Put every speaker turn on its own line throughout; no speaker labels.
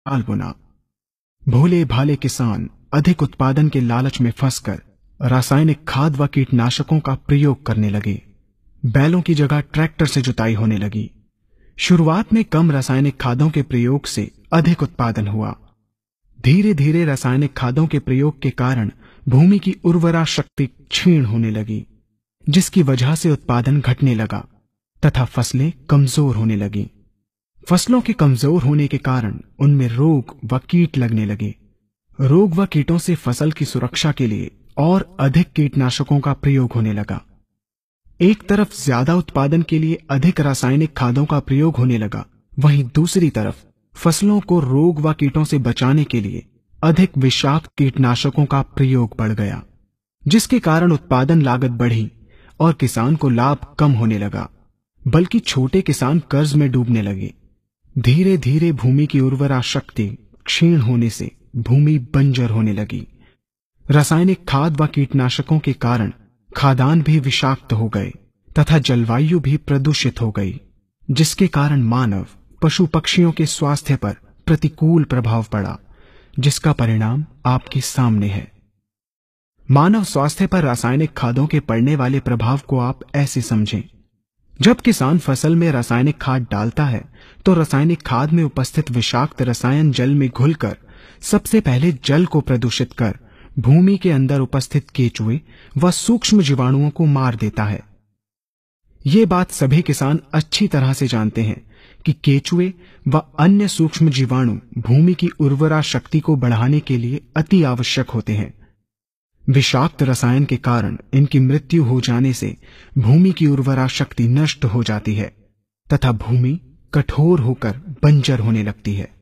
साल बुना। भोले भाले किसान अधिक उत्पादन के लालच में फंसकर रासायनिक खाद व कीटनाशकों का प्रयोग करने लगे। बैलों की जगह ट्रैक्टर से जुताई होने लगी। शुरुआत में कम रासायनिक खादों के प्रयोग से अधिक उत्पादन हुआ। धीरे धीरे रासायनिक खादों के प्रयोग के कारण भूमि की उर्वरा शक्ति क्षीण होने लगी, जिसकी वजह से उत्पादन घटने लगा तथा फसलें कमजोर होने लगी। फसलों के कमजोर होने के कारण उनमें रोग व कीट लगने लगे। रोग व कीटों से फसल की सुरक्षा के लिए और अधिक कीटनाशकों का प्रयोग होने लगा। एक तरफ ज्यादा उत्पादन के लिए अधिक रासायनिक खादों का प्रयोग होने लगा, वहीं दूसरी तरफ फसलों को रोग व कीटों से बचाने के लिए अधिक विषाक्त कीटनाशकों का प्रयोग बढ़ गया, जिसके कारण उत्पादन लागत बढ़ी और किसान को लाभ कम होने लगा, बल्कि छोटे किसान कर्ज में डूबने लगे। धीरे धीरे भूमि की उर्वरा शक्ति क्षीण होने से भूमि बंजर होने लगी। रासायनिक खाद व कीटनाशकों के कारण खाद्यान्न भी विषाक्त हो गए तथा जलवायु भी प्रदूषित हो गई, जिसके कारण मानव पशु पक्षियों के स्वास्थ्य पर प्रतिकूल प्रभाव पड़ा, जिसका परिणाम आपके सामने है। मानव स्वास्थ्य पर रासायनिक खादों के पड़ने वाले प्रभाव को आप ऐसे समझें। जब किसान फसल में रासायनिक खाद डालता है तो रासायनिक खाद में उपस्थित विषाक्त रसायन जल में घुलकर सबसे पहले जल को प्रदूषित कर भूमि के अंदर उपस्थित केचुए व सूक्ष्म जीवाणुओं को मार देता है। ये बात सभी किसान अच्छी तरह से जानते हैं कि केचुए व अन्य सूक्ष्म जीवाणु भूमि की उर्वरा शक्ति को बढ़ाने के लिए अति आवश्यक होते हैं। विषाक्त रसायन के कारण इनकी मृत्यु हो जाने से भूमि की उर्वरा शक्ति नष्ट हो जाती है तथा भूमि कठोर होकर बंजर होने लगती है।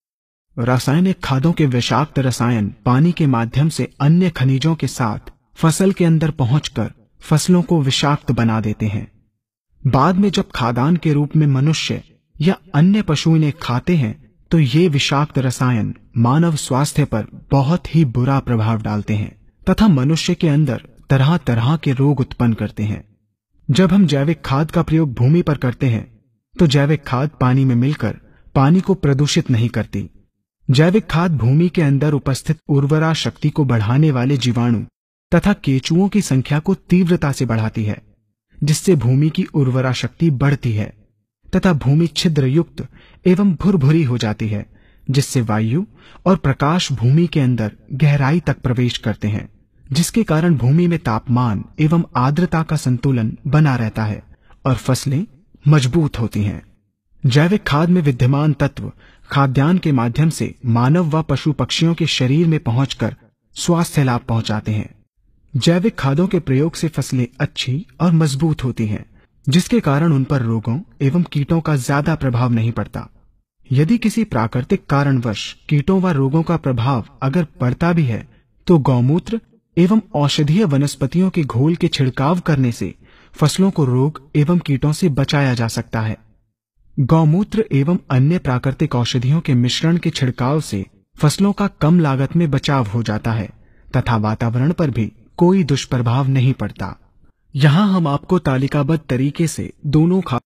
रासायनिक खादों के विषाक्त रसायन पानी के माध्यम से अन्य खनिजों के साथ फसल के अंदर पहुंचकर फसलों को विषाक्त बना देते हैं। बाद में जब खाद्यान्न के रूप में मनुष्य या अन्य पशु इन्हें खाते हैं तो ये विषाक्त रसायन मानव स्वास्थ्य पर बहुत ही बुरा प्रभाव डालते हैं तथा मनुष्य के अंदर तरह तरह के रोग उत्पन्न करते हैं। जब हम जैविक खाद का प्रयोग भूमि पर करते हैं तो जैविक खाद पानी में मिलकर पानी को प्रदूषित नहीं करती। जैविक खाद भूमि के अंदर उपस्थित उर्वरा शक्ति को बढ़ाने वाले जीवाणु तथा केचुओं की संख्या को तीव्रता से बढ़ाती है, जिससे भूमि की उर्वरा शक्ति बढ़ती है तथा भूमि छिद्र युक्त एवं भुरभुरी हो जाती है, जिससे वायु और प्रकाश भूमि के अंदर गहराई तक प्रवेश करते हैं, जिसके कारण भूमि में तापमान एवं आर्द्रता का संतुलन बना रहता है और फसलें मजबूत होती हैं। जैविक खाद में विद्यमान तत्व खाद्यान्न के माध्यम से मानव व पशु पक्षियों के शरीर में पहुंचकर स्वास्थ्य लाभ पहुंचाते हैं। जैविक खादों के प्रयोग से फसलें अच्छी और मजबूत होती हैं, जिसके कारण उन पर रोगों एवं कीटों का ज्यादा प्रभाव नहीं पड़ता। यदि किसी प्राकृतिक कारणवश कीटों व रोगों का प्रभाव अगर पड़ता भी है तो गौमूत्र एवं औषधीय वनस्पतियों के घोल के छिड़काव करने से फसलों को रोग एवं कीटों से बचाया जा सकता है। गौमूत्र एवं अन्य प्राकृतिक औषधियों के मिश्रण के छिड़काव से फसलों का कम लागत में बचाव हो जाता है तथा वातावरण पर भी कोई दुष्प्रभाव नहीं पड़ता। यहाँ हम आपको तालिकाबद्ध तरीके से दोनों